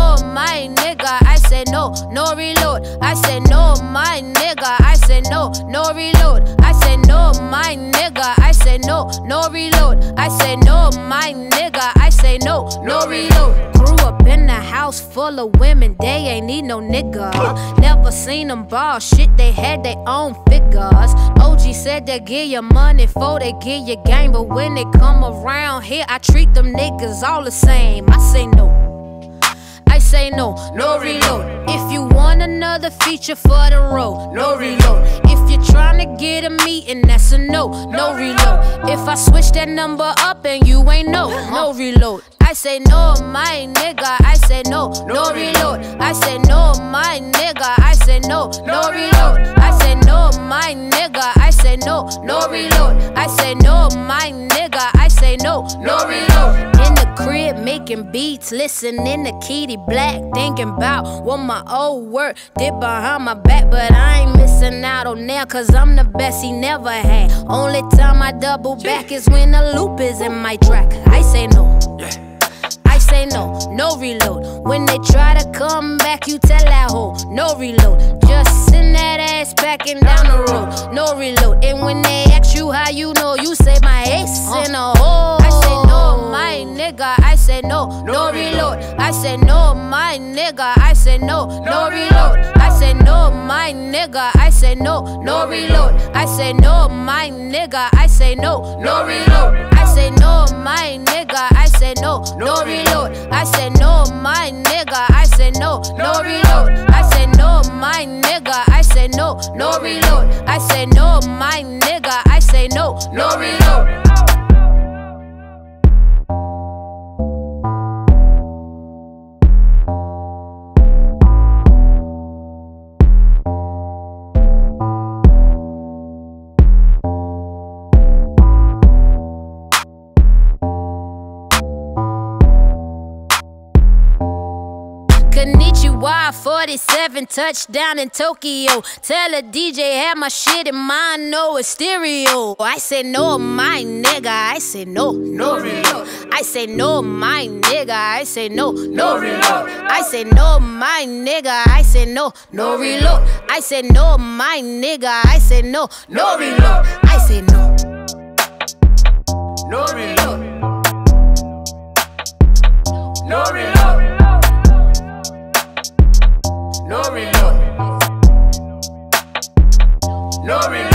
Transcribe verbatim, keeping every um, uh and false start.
no, my nigga. I say no, no reload. I say no, my nigga. I say no, no reload. I say no, my nigga. I say no, no reload. I say no, my nigga. I say no, no reload. Grew up in a house full of women, they ain't need no nigga. Never seen them ball shit, they had their own figures. O G said they give you money for they give you game, but when they come around here, I treat them niggas all the same. I say no. I say no, no reload. If you want another feature for the road, no reload. If you're trying to get a meeting, that's a no, no reload. If I switch that number up and you ain't no, no reload. I say no, my nigga. I say no, no reload. I say no, my nigga. I say no, no reload. I say no, my nigga. I say no, no reload. I say no, my nigga. I say no, no reload. In the crib making beats, listening to Kitty Black, thinking about what my old work did behind my back. But I ain't missing out on now, cause I'm the best he never had. Only time I double back is when the loop is in my track. I say no. I say no, no reload. When they try to come back, you tell that hoe, no reload. Just send that ass packing down the road, no reload. And when they ask you how you know, you say my ace in a hole. I say no, my nigga. I say no, no reload. I say no, my nigga. I say no, no reload. I say no, my nigga. I say no, no reload. I say no, my nigga. I say no, no reload. I say no, my nigga. I say no, no reload. I say no, my nigga. I say no, no reload. I say no, my nigga. I say no, no reload. I say no, my nigga. I say no, no reload. Konnichiwa, forty-seven, touchdown in Tokyo. Tell a D J have my shit in mind, no it's stereo. I say no, my nigga. I say no, no reload. I say no, my nigga. I say no, no reload. I say no, my nigga. I say no, no reload. I say no, my nigga. I say no, no reload. I say no, no reload. No reload. No reload. No reload.